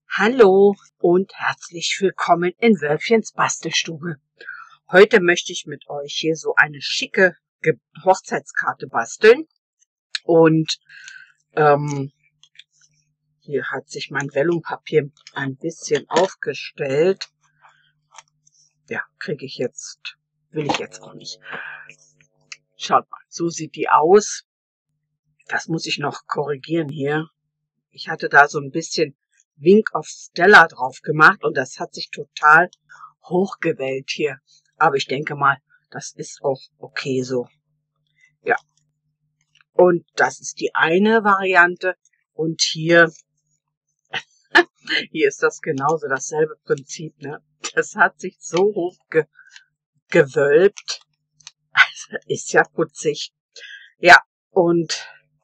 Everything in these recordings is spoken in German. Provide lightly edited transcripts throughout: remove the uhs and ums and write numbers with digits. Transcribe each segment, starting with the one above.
Hallo und herzlich willkommen in Wölfchens Bastelstube. Heute möchte ich mit euch hier so eine schicke Hochzeitskarte basteln. Und hier hat sich mein Vellumpapier ein bisschen aufgestellt. Ja, will ich jetzt auch nicht. Schaut mal, so sieht die aus. Das muss ich noch korrigieren hier. Ich hatte da so ein bisschen Wink of Stella drauf gemacht und das hat sich total hochgewellt hier. Aber ich denke mal, das ist auch okay so. Ja. Und das ist die eine Variante. Und hier ist das genauso dasselbe Prinzip, ne? Das hat sich so hoch gewölbt. Also, ist ja putzig. Ja, und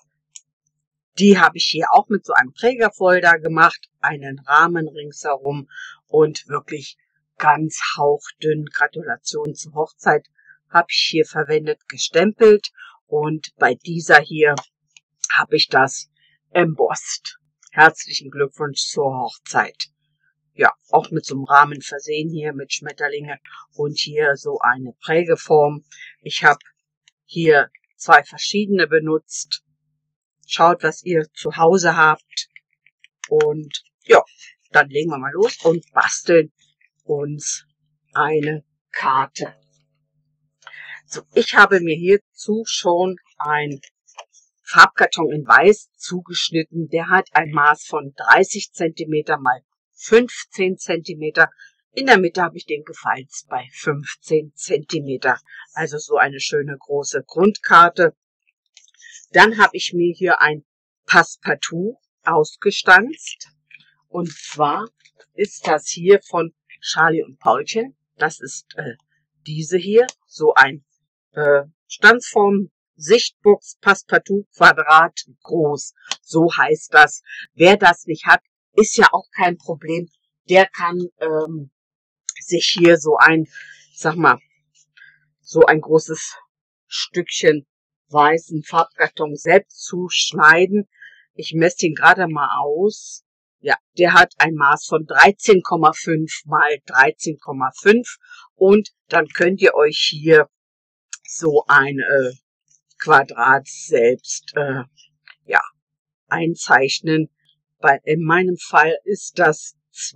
die habe ich hier auch mit so einem Trägerfolder gemacht, einen Rahmen ringsherum und wirklich ganz hauchdünn. Gratulation zur Hochzeit habe ich hier verwendet, gestempelt, und bei dieser hier habe ich das embossed. Herzlichen Glückwunsch zur Hochzeit. Ja, auch mit so einem Rahmen versehen hier mit Schmetterlinge und hier so eine Prägeform. Ich habe hier 2 verschiedene benutzt. Schaut, was ihr zu Hause habt. Und ja, dann legen wir mal los und basteln uns eine Karte. So, ich habe mir hierzu schon ein Farbkarton in Weiß zugeschnitten. Der hat ein Maß von 30 cm mal 15 cm. In der Mitte habe ich den gefalzt bei 15 cm. Also so eine schöne große Grundkarte. Dann habe ich mir hier ein Passepartout ausgestanzt. Und zwar ist das hier von Charlie und Paulchen. Das ist diese hier. So ein Stanzform Sichtbox Passepartout Quadrat groß. So heißt das. Wer das nicht hat, ist ja auch kein Problem. Der kann sich hier so ein, sag mal, so ein großes Stückchen weißen Farbkarton selbst zuschneiden. Ich messe ihn gerade mal aus. Ja, der hat ein Maß von 13,5 mal 13,5 und dann könnt ihr euch hier so ein Quadrat selbst ja, einzeichnen. In meinem Fall ist das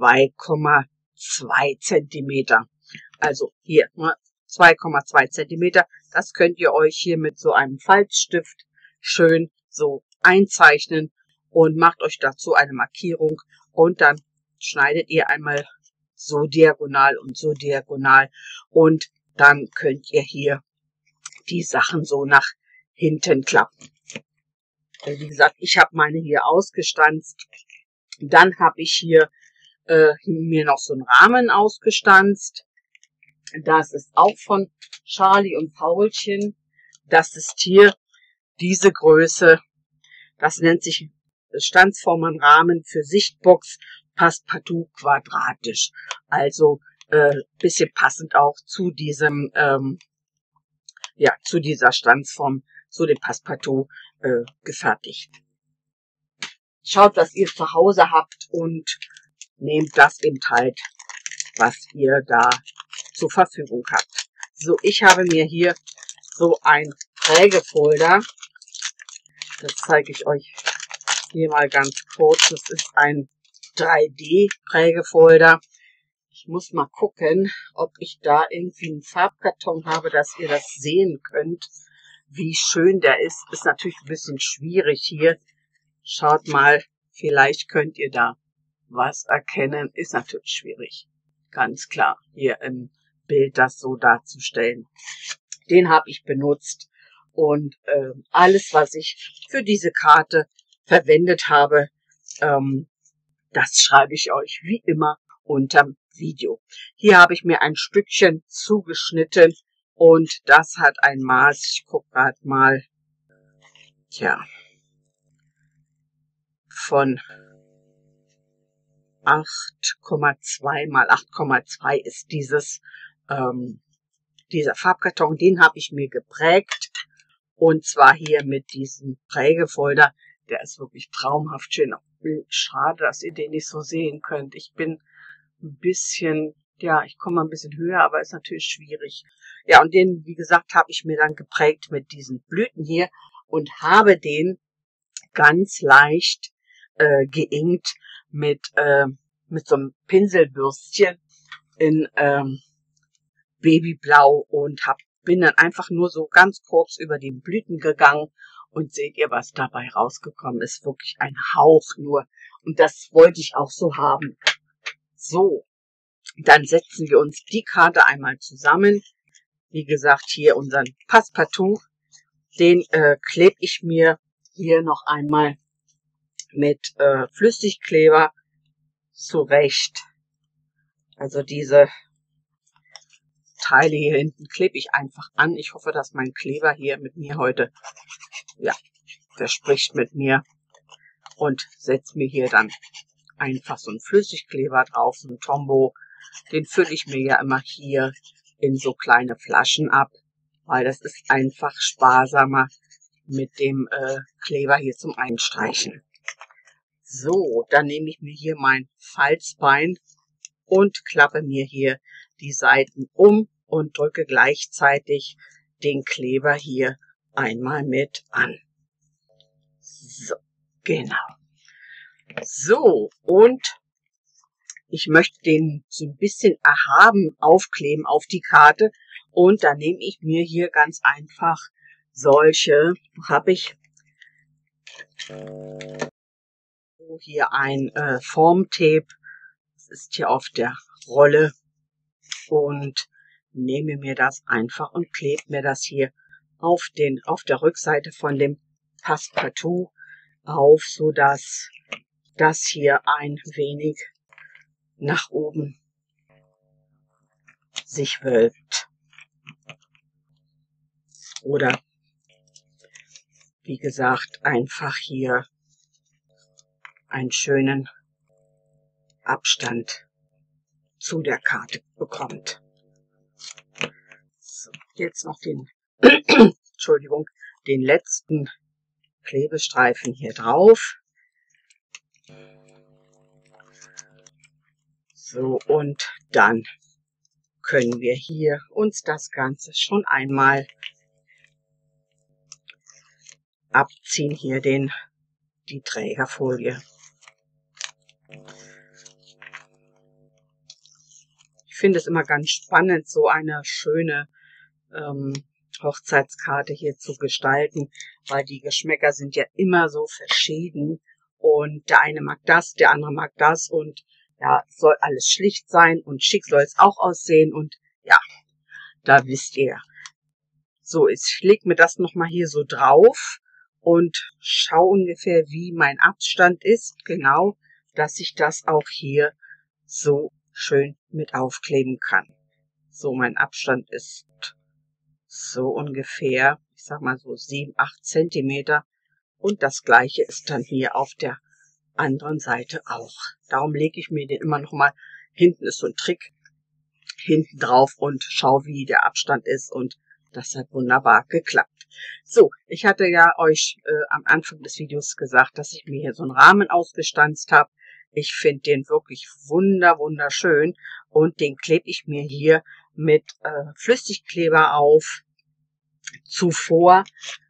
2,2 Zentimeter. Also hier 2,2 Zentimeter. Das könnt ihr euch hier mit so einem Falzstift schön so einzeichnen und macht euch dazu eine Markierung und dann schneidet ihr einmal so diagonal und so diagonal und dann könnt ihr hier die Sachen so nach hinten klappen. Wie gesagt, ich habe meine hier ausgestanzt. Dann habe ich hier mir noch so einen Rahmen ausgestanzt. Das ist auch von Charlie und Paulchen. Das ist hier diese Größe. Das nennt sich Stanzformenrahmen für Sichtbox Passepartout quadratisch. Also bisschen passend auch zu diesem ja, zu dieser Stanzform, zu dem Passepartout gefertigt. Schaut, was ihr zu Hause habt und nehmt das eben halt, was ihr da zur Verfügung habt. So, ich habe mir hier so ein Prägefolder. Das zeige ich euch hier mal ganz kurz. Das ist ein 3D-Prägefolder. Ich muss mal gucken, ob ich da irgendwie einen Farbkarton habe, dass ihr das sehen könnt, wie schön der ist. Ist natürlich ein bisschen schwierig hier. Schaut mal, vielleicht könnt ihr da was erkennen. Ist natürlich schwierig. Ganz klar, hier im Bild das so darzustellen. Den habe ich benutzt und alles, was ich für diese Karte verwendet habe, das schreibe ich euch wie immer unterm Video. Hier habe ich mir ein Stückchen zugeschnitten und das hat ein Maß, ich gucke gerade mal, tja, von 8,2 mal 8,2 ist dieser Farbkarton. Den habe ich mir geprägt und zwar hier mit diesem Prägefolder. Der ist wirklich traumhaft schön Schade, dass ihr den nicht so sehen könnt. Ich bin ein bisschen, ja, ich komme ein bisschen höher, aber ist natürlich schwierig. Ja, und den, wie gesagt, habe ich mir dann geprägt mit diesen Blüten hier und habe den ganz leicht geinkt mit so einem Pinselbürstchen in Babyblau und bin dann einfach nur so ganz kurz über die Blüten gegangen und seht ihr, was dabei rausgekommen ist. Wirklich ein Hauch nur. Und das wollte ich auch so haben. So, dann setzen wir uns die Karte einmal zusammen. Wie gesagt, hier unseren Passepartout. Den klebe ich mir hier noch einmal mit Flüssigkleber zurecht. Also diese Teile hier hinten klebe ich einfach an. Ich hoffe, dass mein Kleber hier mit mir heute, ja, der spricht mit mir und setze mir hier dann einfach so einen Flüssigkleber drauf, so einen Tombow. Den fülle ich mir ja immer hier in so kleine Flaschen ab, weil das ist einfach sparsamer mit dem Kleber hier zum Einstreichen. So, dann nehme ich mir hier mein Falzbein und klappe mir hier die Seiten um und drücke gleichzeitig den Kleber hier einmal mit an. So, genau. So, und ich möchte den so ein bisschen erhaben aufkleben auf die Karte. Und da nehme ich mir hier ganz einfach solche, habe ich hier ein Formtape. Das ist hier auf der Rolle. Und nehme mir das einfach und klebe mir das hier auf der Rückseite von dem Passepartout auf, so dass das hier ein wenig nach oben sich wölbt. Oder wie gesagt, einfach hier einen schönen Abstand zu der Karte bekommt. So, jetzt noch den, Entschuldigung, den letzten Klebestreifen hier drauf. So, und dann können wir hier uns das Ganze schon einmal abziehen, hier die Trägerfolie. Ich finde es immer ganz spannend, so eine schöne Hochzeitskarte hier zu gestalten, weil die Geschmäcker sind ja immer so verschieden und der eine mag das, der andere mag das und ja, es soll alles schlicht sein und schick soll es auch aussehen und ja, da wisst ihr. So, ich lege mir das nochmal hier so drauf und schaue ungefähr, wie mein Abstand ist, genau, dass ich das auch hier so schön mit aufkleben kann. So, mein Abstand ist so ungefähr, ich sag mal so 7, 8 Zentimeter. Und das gleiche ist dann hier auf der anderen Seite auch. Darum lege ich mir den immer noch mal, hinten ist so ein Trick, hinten drauf und schaue, wie der Abstand ist. Und das hat wunderbar geklappt. So, ich hatte ja euch am Anfang des Videos gesagt, dass ich mir hier so einen Rahmen ausgestanzt habe. Ich finde den wirklich wunderschön und den klebe ich mir hier mit Flüssigkleber auf. Zuvor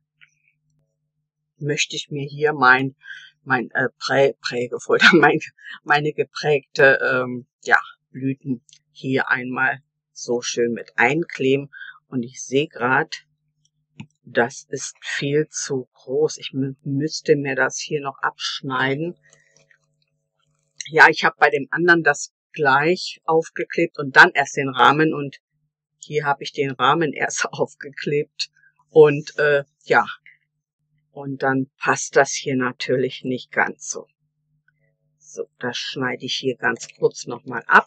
möchte ich mir hier mein Prägefolder, meine geprägte ja, Blüten hier einmal so schön mit einkleben. Und ich sehe gerade, das ist viel zu groß. Ich müsste mir das hier noch abschneiden. Ja, ich habe bei dem anderen das gleich aufgeklebt und dann erst den Rahmen. Und hier habe ich den Rahmen erst aufgeklebt. Und ja, und dann passt das hier natürlich nicht ganz so. So, das schneide ich hier ganz kurz nochmal ab.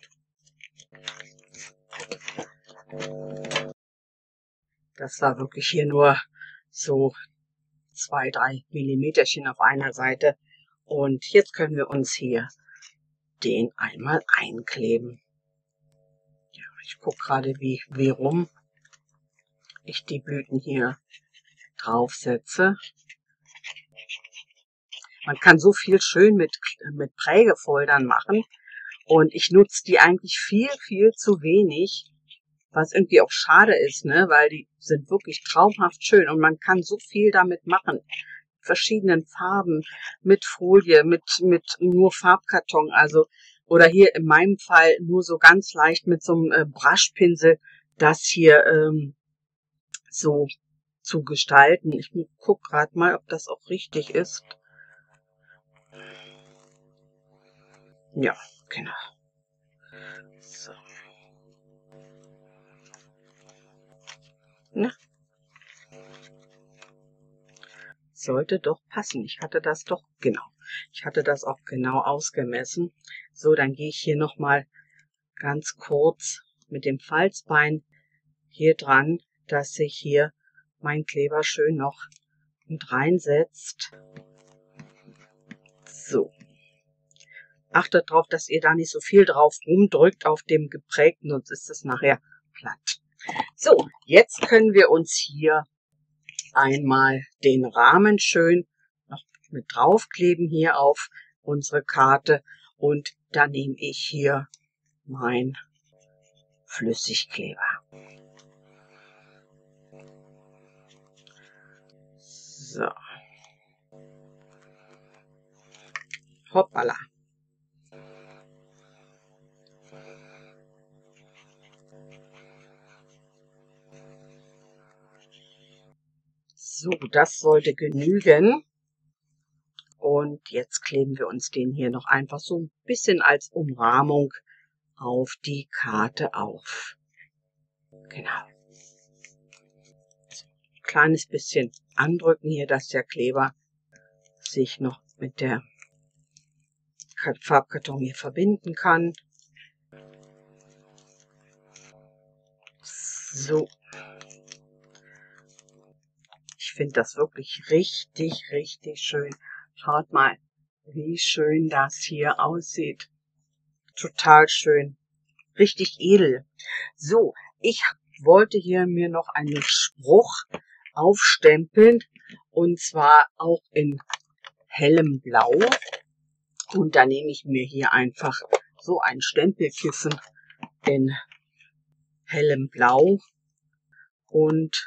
Das war wirklich hier nur so 2, 3 Millimeterchen auf einer Seite. Und jetzt können wir uns hier den einmal einkleben. Ja, ich gucke gerade, wie rum ich die Blüten hier draufsetze. Man kann so viel schön mit Prägefoldern machen. Und ich nutze die eigentlich viel, viel zu wenig. Was irgendwie auch schade ist, ne? Weil die sind wirklich traumhaft schön. Und man kann so viel damit machen. Verschiedenen Farben, mit Folie, mit nur Farbkarton. Also, oder hier in meinem Fall nur so ganz leicht mit so einem Brushpinsel das hier so zu gestalten. Ich gucke gerade mal, ob das auch richtig ist. Ja, genau. So. Na? Sollte doch passen. Ich hatte das doch, genau. Ich hatte das auch genau ausgemessen. So, dann gehe ich hier nochmal ganz kurz mit dem Falzbein hier dran, dass sich hier mein Kleber schön noch mit reinsetzt. So. Achtet darauf, dass ihr da nicht so viel drauf rumdrückt auf dem geprägten, sonst ist es nachher platt. So, jetzt können wir uns hier einmal den Rahmen schön noch mit draufkleben hier auf unsere Karte. Und dann nehme ich hier mein Flüssigkleber. So. Hoppala. So, das sollte genügen. Und jetzt kleben wir uns den hier noch einfach so ein bisschen als Umrahmung auf die Karte auf. Genau. So, ein kleines bisschen andrücken hier, dass der Kleber sich noch mit der Farbkarton hier verbinden kann. So. Ich finde das wirklich richtig, richtig schön. Schaut mal, wie schön das hier aussieht. Total schön. Richtig edel. So, ich wollte hier mir noch einen Spruch aufstempeln. Und zwar auch in hellem Blau. Und da nehme ich mir hier einfach so ein Stempelkissen in hellem Blau. Und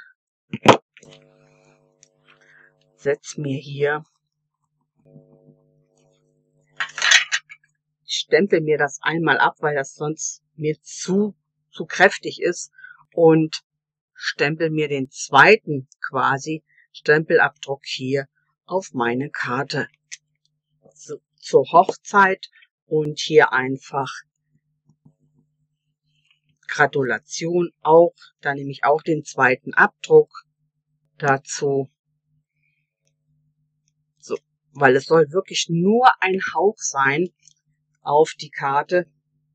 setze mir hier, ich stempel mir das einmal ab, weil das sonst mir zu kräftig ist, und stempel mir den zweiten quasi Stempelabdruck hier auf meine Karte. So, zur Hochzeit, und hier einfach Gratulation auch, da nehme ich auch den zweiten Abdruck dazu. So, weil es soll wirklich nur ein Hauch sein auf die Karte.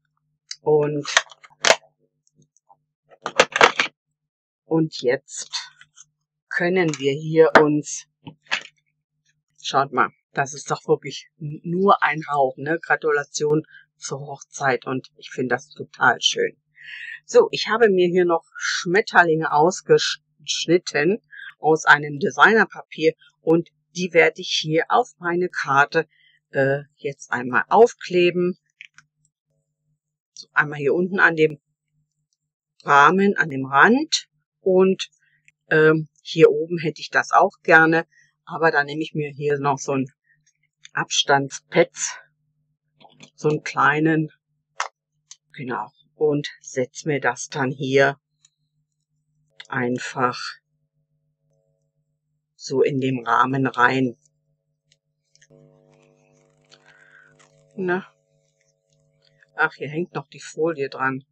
Und jetzt können wir hier uns, schaut mal, das ist doch wirklich nur ein Hauch, ne? Gratulation zur Hochzeit, und ich finde das total schön. So, ich habe mir hier noch Schmetterlinge ausgeschnitten aus einem Designerpapier, und die werde ich hier auf meine Karte jetzt einmal aufkleben. So, einmal hier unten an dem Rahmen, an dem Rand, und hier oben hätte ich das auch gerne, aber da nehme ich mir hier noch so einen Abstandspads, so einen kleinen, genau, und setze mir das dann hier einfach so in dem Rahmen rein. Na? Ach, hier hängt noch die Folie dran.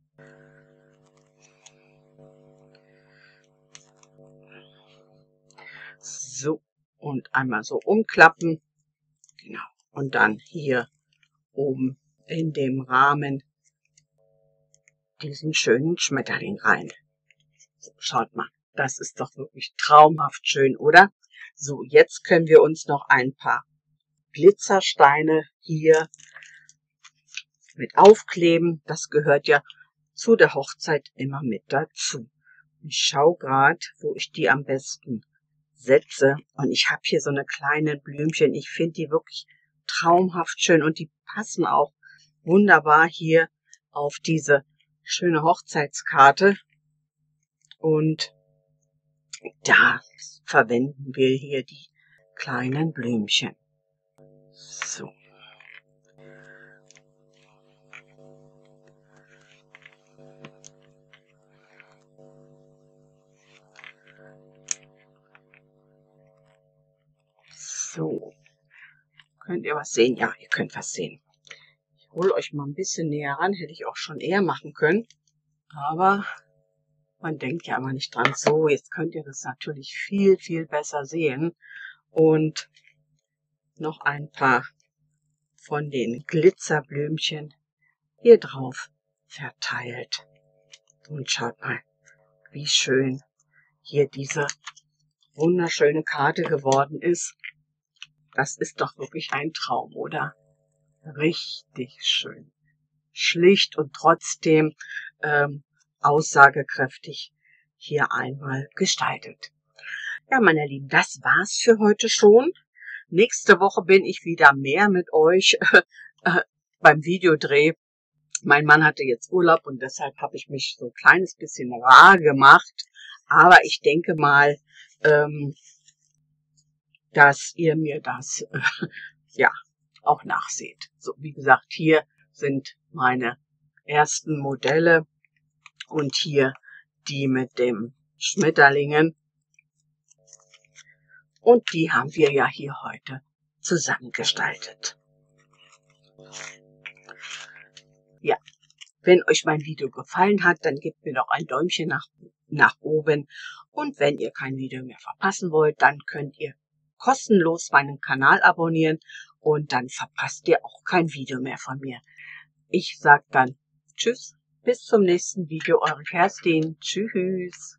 So, und einmal so umklappen. Genau. Und dann hier oben in dem Rahmen diesen schönen Schmetterling rein. So, schaut mal, das ist doch wirklich traumhaft schön, oder? So, jetzt können wir uns noch ein paar Glitzersteine hier mit aufkleben. Das gehört ja zu der Hochzeit immer mit dazu. Ich schaue gerade, wo ich die am besten setze. Und ich habe hier so eine kleinen Blümchen. Ich finde die wirklich traumhaft schön und die passen auch wunderbar hier auf diese schöne Hochzeitskarte. Und da verwenden wir hier die kleinen Blümchen. So. So. Könnt ihr was sehen? Ja, ihr könnt was sehen. Ich hole euch mal ein bisschen näher ran. Hätte ich auch schon eher machen können. Aber man denkt ja immer nicht dran. So, jetzt könnt ihr das natürlich viel, viel besser sehen. Und noch ein paar von den Glitzerblümchen hier drauf verteilt. Und schaut mal, wie schön hier diese wunderschöne Karte geworden ist. Das ist doch wirklich ein Traum, oder? Richtig schön. Schlicht und trotzdem aussagekräftig hier einmal gestaltet. Ja, meine Lieben, das war's für heute schon. Nächste Woche bin ich wieder mehr mit euch beim Videodreh. Mein Mann hatte jetzt Urlaub und deshalb habe ich mich so ein kleines bisschen rar gemacht. Aber ich denke mal, dass ihr mir das ja auch nachseht. So, wie gesagt, hier sind meine ersten Modelle und hier die mit dem Schmetterlingen. Und die haben wir ja hier heute zusammengestaltet. Ja, wenn euch mein Video gefallen hat, dann gebt mir doch ein Däumchen nach oben. Und wenn ihr kein Video mehr verpassen wollt, dann könnt ihr kostenlos meinen Kanal abonnieren und dann verpasst ihr auch kein Video mehr von mir. Ich sage dann Tschüss, bis zum nächsten Video, eure Kerstin. Tschüss.